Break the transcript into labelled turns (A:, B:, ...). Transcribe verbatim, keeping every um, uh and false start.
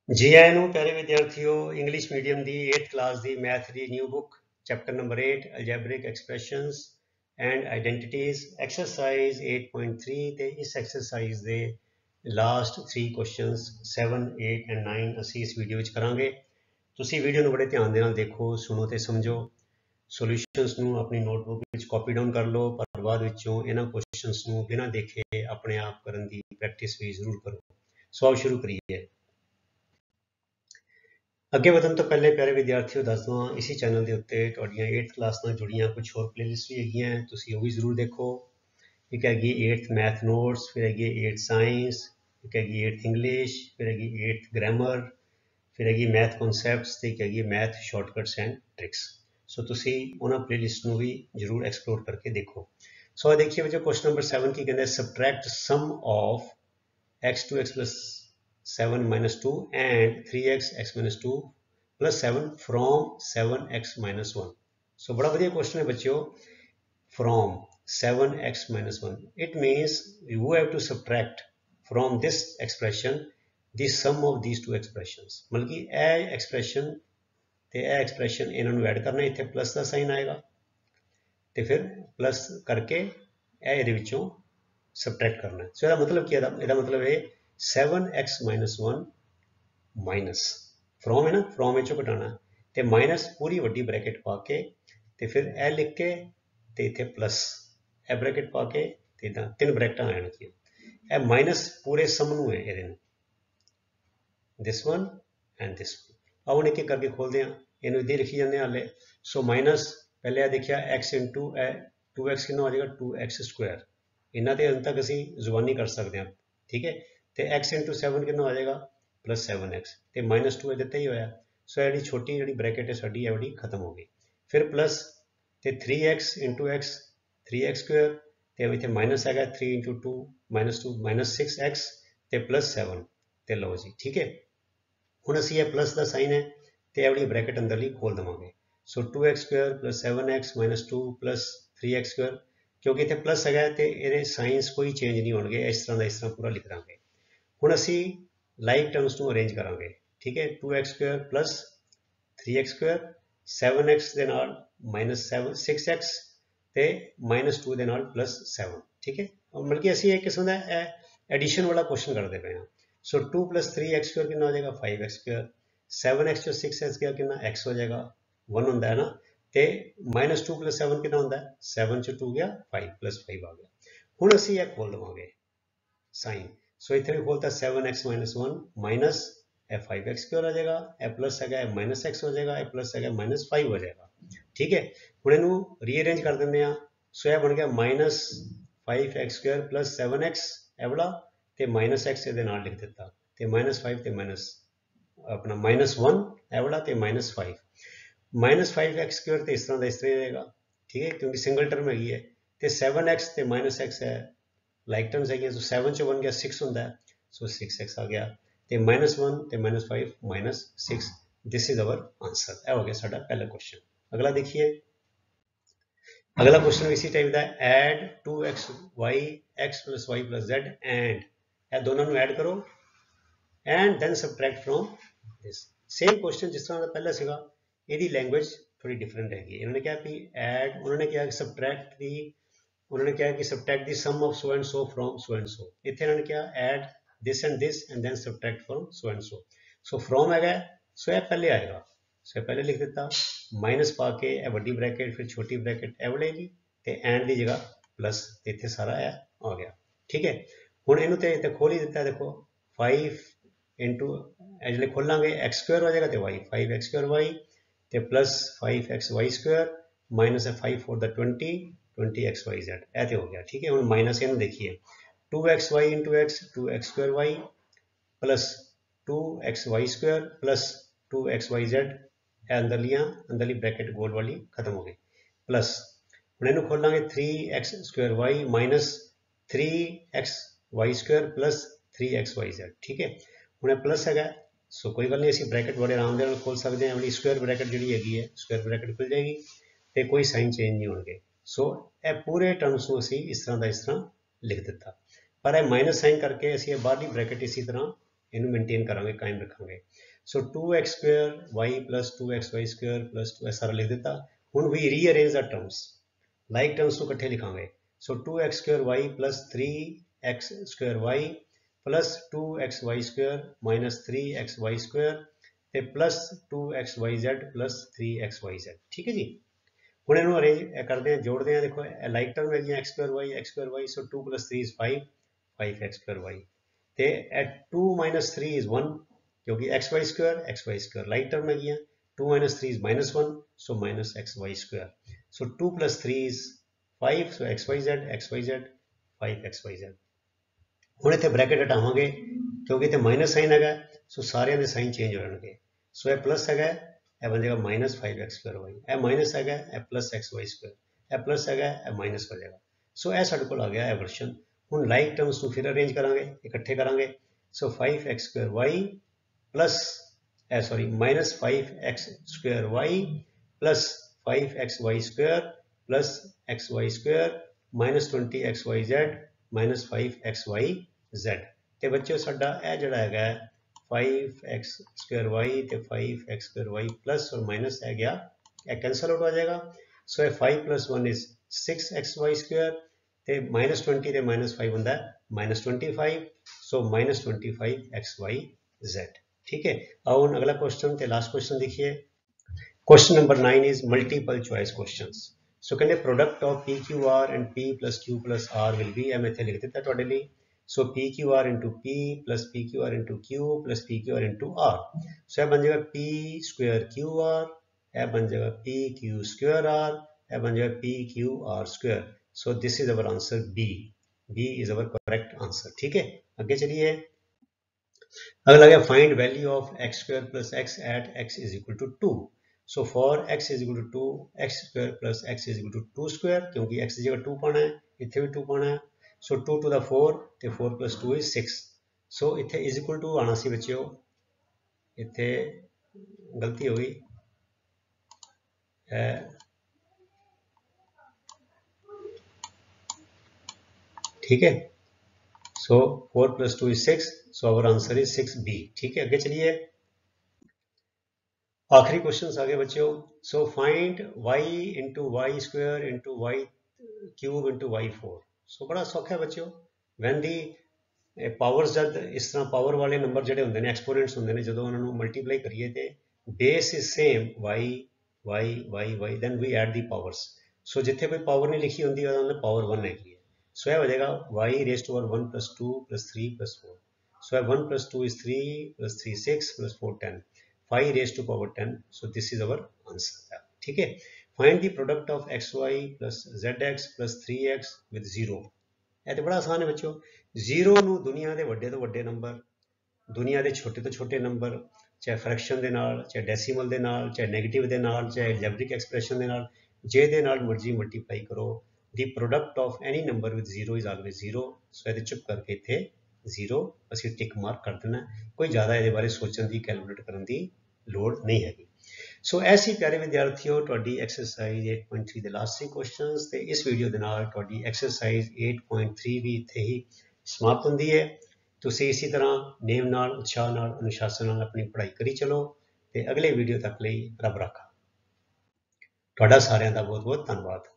A: जी आए ਨੂੰ प्यारे विद्यार्थियों इंग्लिश मीडियम ਦੀ एट्थ क्लास ਦੀ मैथ ਦੀ new book chapter number eight algebraic expressions and identities exercise eight point three ਤੇ ਇਸ ਐਕਸਰਸਾਈਜ਼ ਦੇ last three questions seven eight and nine ਅਸੀਂ ਇਸ ਵੀਡੀਓ ਵਿੱਚ ਕਰਾਂਗੇ। ਤੁਸੀਂ ਵੀਡੀਓ ਨੂੰ ਬੜੇ ਧਿਆਨ ਦੇ ਨਾਲ ਦੇਖੋ, ਸੁਣੋ ਤੇ ਸਮਝੋ। ਸੋਲੂਸ਼ਨਸ ਨੂੰ ਆਪਣੀ ਨੋਟਬੁੱਕ ਵਿੱਚ ਕਾਪੀ ਡਾਊਨ ਕਰ ਲਓ, ਪਰ ਬਾਅਦ ਵਿੱਚੋਂ ਇਹਨਾਂ ਕੁਐਸਚਨਸ ਨੂੰ ਬਿਨਾਂ ਦੇਖੇ ਆਪਣੇ ਆਪ ਕਰਨ ਦੀ ਪ੍ਰੈਕਟਿਸ ਵੀ ਜ਼ਰੂਰ ਕਰੋ। ਸੋ ਆਓ ਸ਼ੁਰੂ ਕਰੀਏ। ਅੱਗੇ ਵਧਣ ਤੋਂ ਪਹਿਲੇ ਪਿਆਰੇ ਵਿਦਿਆਰਥੀਓ ਦੱਸ ਦਵਾਂ, ਇਸੇ ਚੈਨਲ ਦੇ ਉੱਤੇ ਤੁਹਾਡੀਆਂ एट्थ ਕਲਾਸ ਨਾਲ ਜੁੜੀਆਂ ਕੁਝ ਹੋਰ ਪਲੇਲਿਸਟ ਵੀ ਹੈਗੀਆਂ, ਤੁਸੀਂ ਉਹ ਵੀ ਜ਼ਰੂਰ ਦੇਖੋ। ਇੱਕ ਹੈਗੀ एट्थ ਮੈਥ ਨੋਟਸ, ਫਿਰ ਹੈਗੀ एट्थ ਸਾਇੰਸ, ਇੱਕ ਹੈਗੀ एट्थ ਇੰਗਲਿਸ਼, ਫਿਰ ਹੈਗੀ एट्थ ਗ੍ਰਾਮਰ, ਫਿਰ ਹੈਗੀ ਮੈਥ ਕਨਸੈਪਟਸ ਤੇ ਇੱਕ ਹੈਗੀ math shortcuts and tricks. So ਤੁਸੀਂ ਉਹਨਾਂ ਪਲੇਲਿਸਟ ਨੂੰ ਵੀ ਜ਼ਰੂਰ ਐਕਸਪਲੋਰ ਕਰਕੇ ਦੇਖੋ। ਸੋ ਆ ਦੇਖੀਏ ਬੱਚੋ, ਕੁਐਸਚਨ ਨੰਬਰ सेवन ਕੀ ਕਹਿੰਦਾ, subtract sum of x two x plus seven minus two and three x x minus two plus seven from seven x minus one. so बड़ा बढ़िया क्वेश्चन है बच्चों। from seven x minus one, it means you have to subtract from this expression the sum of these two expressions। मतलब कि ए expression ते ए expression इन्हां नूं add करना, इत्थे प्लस का साइन आएगा ते फिर प्लस करके ए इहदे विचों सबट्रैक्ट करना है। सो so, मतलब क्या है, मतलब है seven x minus one minus from है ना, फ्रॉम विचों घटाना ते माइनस पूरी वड्डी ब्रैकेट पा के ते फिर ए लिख के ते इत्थे प्लस ए ब्रैकेट पा के ते इदां तीन ब्रैकेटां आ जाणगीआं। ए माइनस पूरे सम नूं है इहदे नूं, this one and this one. आओ हुण एक एक करके खोलदे हां, इहनूं इदां लिखी जांदे हां हले। सो माइनस पहले आ देखिया एक्स इंटू ए टू एक्स कितना हो जाएगा, टू एक्स स्क्वायर। इन्हां ते अंत तक असीं जुबानी कर सकते हैं, ठीक है। तो एक्स इंटू सैवन कितना हो जाएगा, प्लस सैवन एक्स तो माइनस टू दिता ही होया। सो जी छोटी जी ब्रैकेट है साड़ी है खत्म हो गई। फिर प्लस तो three x into x three x square तो इतने माइनस है three into two minus two minus six x तो प्लस सैवन तो लो जी, ठीक है। हुण असीं ये प्लस का साइन है तो यह ब्रैकेट अंदरली खोल देवांगे। So two x square plus seven x minus two plus three x square, क्योंकि इतने प्लस है तो ये साइंस कोई चेंज नहीं होंगे, इस तरह का इस तरह पूरा लिख देंगे। हुण असीं लाइक टर्म्स नूं अरेंज करांगे, ठीक है। Two x square plus three x square seven x दे नाल माइनस सैवन सिक्स एक्स ते माइनस टू दे नाल प्लस सैवन, ठीक है। मतलब कि असीं एक किस्म का एडिशन वाला क्वेश्चन करते पे हैं। So two plus three x square कितना हो जाएगा, five x square. Seven x जो सिक्स एक्स गया कितना एक्स हो जाएगा, वन होंदा है ना। तो माइनस टू प्लस सैवन कितना होंदा है, सैवन चो टू गया फाइव प्लस फाइव आ गया। हुण असीं यह खोल देवांगे साइन। सो इतने भी खोलता seven x minus one minus ए फाइव एक्स स्क्वायर आ जाएगा, ए प्लस है माइनस एक्स हो जाएगा, ए प्लस है माइनस फाइव हो जाएगा, ठीक है। हुण इहनूं रीअरेंज कर देंगे हैं। सो यह बन गया minus five x square plus seven x ए वाला तो माइनस एक्स ये नाल लिख दिता तो माइनस फाइव तो माइनस अपना माइनस वन ए वाला तो minus five minus five x square तो इस तरह का इस तरह रहेगा, ठीक है, क्योंकि सिंगल टर्म हैगी है। तो सैवन एक्स तो माइनस एक्स है लाइक टर्म्स है, तो सैवन चो वन गया सिक्स होंदा है, सो सिक्स एक्स आ गया तो माइनस वन तो minus five minus six. This is our answer. यह हो गया साडा पहला क्वेश्चन। अगला देखिए, अगला क्वेश्चन इसी टाइप का, add two x y x plus y plus z and ए दोनों नूं ऐड करो and then subtract from this. Same question जिस तरह का पहला सीगा, इहदी लैंग्वेज थोड़ी डिफरेंट हैगी। इन्होंने कहा कि एड, उन्होंने कहा कि सबट्रैक्ट दी, उन्होंने कहा कि subtract the sum of so and so from so and so. इत्थे इन्होंने कहा add this and this and then subtract from so and so. So from है सो यह पहले आएगा, सो पहले लिख दिता माइनस पा के ए वड्डी ब्रैकेट फिर छोटी ब्रैकेट ए बढ़ेगी तो एंड की जगह प्लस इत्थे सारा ए आ गया, ठीक है। हुण इहनूं ते इत्थे खोल ही दिता, देखो फाइव इंटू जो खोलांगे एक्स स्क्वायर हो जाएगा तो y five x square y तो plus five x y square minus है फाइव फोर द twenty twenty x y z ऐ तो हो गया, ठीक है। हम माइनस इन देखिए two x y into x two x square y plus two x y square plus two x y z अंदरलियाँ अंदरली ब्रैकेट गोल वाली खत्म हो गई प्लस हम इन्हू खोलांगे three x square Y minus three x y square plus three x y z, ठीक है। हम प्लस है सो कोई गल नहीं, असीं ब्रैकेट बड़े आराम दे नाल खोल सकते हैं। स्क्वायर ब्रैकेट जी हैगी है स्क्वायर ब्रैकेट खुल जाएगी तो कोई साइन चेंज नहीं होंगे। सो ये पूरे टर्म्स को असी इस तरह का इस तरह लिख दिता, पर यह माइनस साइन करके असी बाहरली ब्रैकेट इसी तरह इनू मेनटेन करांगे, कायम रखांगे। So two x square y plus two x y square plus two सारा लिख दिता। हुण we rearrange the terms, like terms नू इकट्ठे लिखांगे। So two x square y plus three x square y plus two x y square minus three x y square ते plus two x Y z plus three x Y Z. ठीक है जी। हुण इहनूं arrange करते हैं, जोड़ते हैं। देखो like term है x square y x square y, so two plus three is five, five x square y ते at two minus three is one, क्योंकि x y square x y square like term है। Two minus three is minus one, so minus x y square. So two plus three is five, so x Y z x Y z five x Y z. हुण इत्थे bracket हटावांगे क्योंकि इत्थे minus sign है, सो सारे दे sign change हो जाएंगे। सो यह plus है, यह बन जाएगा minus five x square y, यह माइनस है, यह प्लस एक्स वाई स्क्वेयर, यह प्लस है, यह माइनस हो जाएगा। सो यह साडे कोल आ गया यह वर्शन। हुण लाइक टर्म्स नूं फिर अरेंज करांगे, इकट्ठे करांगे। So five x square y plus sorry minus five x square y plus five x y square plus x y square minus twenty x Y z minus five x Y z. तो बच्चों साडा यह जिहड़ा हैगा five x square y तो five x square y plus और minus है गया, यह कैंसल आउट हो जाएगा। सो यह five plus one is six x y square तो माइनस ट्वेंटी तो माइनस फाइव होंगे minus twenty five, so minus twenty five x Y Z. ठीक है। आओ अगला क्वेश्चन तो लास्ट क्वेश्चन देखिए। Question number nine is multiple choice question. So कहते product of P Q R and P plus Q plus R will be, मैं इत्थे लिख दिता तुहाडे लई। So P Q R into P plus P Q R into Q plus P Q R into R. So यह बन जाएगा P square Q R, यह बन जाएगा पी क्यू स्क्वेयर आर, यह बन जाएगा P Q R square. So this is our answer B, B is our correct answer. ठीक है, आगे चलिए। अगला है find value of x square plus x at x is equal to two. So for x is equal to two, x square plus x is equal to two square, क्योंकि x की जगह to पाना है, इतने भी two पाना है। So two two the four तो four plus two is six. So इतने इज इक्वल टू आना सी बच्चों, इतने गलती हो गई, ठीक है। So four plus two is six, so our answer is six B. ठीक है, आगे चलिए। आखिरी क्वेश्चन आगे बच्चों। So find y into Y square into Y cube into Y four. So बड़ा सौखा है बच्चों। वैन दी पावर्स जब इस तरह पावर वाले नंबर जोड़े होंगे ने एक्सपोनेंट्स होंगे ने, जो उन्होंने मल्टीप्लाई करिए तो base is same Y Y Y Y, then we add the powers. So जिथे कोई पावर नहीं लिखी होंगी उन्होंने पावर वन हैगी है। सो यह हो जाएगा Y raise to one plus two plus three plus four. So one plus two is three plus three six plus four ten, five raise to power ten. So this is our answer. ठीक है। Find the product of X Y plus Z X plus three X with zero. यह तो बड़ा आसान है बच्चों। Zero नू दुनिया के वड्डे तो वड्डे नंबर, दुनिया के छोटे तो छोटे नंबर, चाहे फ्रैक्शन के नाल, चाहे डेसीमल के नाल, चाहे नैगेटिव के नाल, चाहे एल्जेब्रिक एक्सप्रैशन के नाल, जे दे नाल मर्जी मल्टीप्लाई करो। The product of any number with zero is always zero. So ये चुप करके इत्थे जीरो असीं टिक मार्क कर देना। कोई ज़्यादा ये बारे सोचने की कैलकुलेट करने की लोड़ नहीं हैगी। सो ऐसी प्यारे विद्यार्थियों, तुहाडी एक्सरसाइज एट पॉइंट थ्री के लास्ट थ्री क्वेश्चनस ते इस वीडियो के नाल तुहाडी एक्सरसाइज एट पॉइंट थ्री भी इत्थे ही समाप्त होंदी है। तुसीं इसी तरह नेम नाल, उत्साह नाल, अनुशासन नाल अपनी पढ़ाई करी चलो ते अगले वीडियो तक लई रब राखा। तुहाडा सारिआं दा बहुत बहुत धन्नवाद।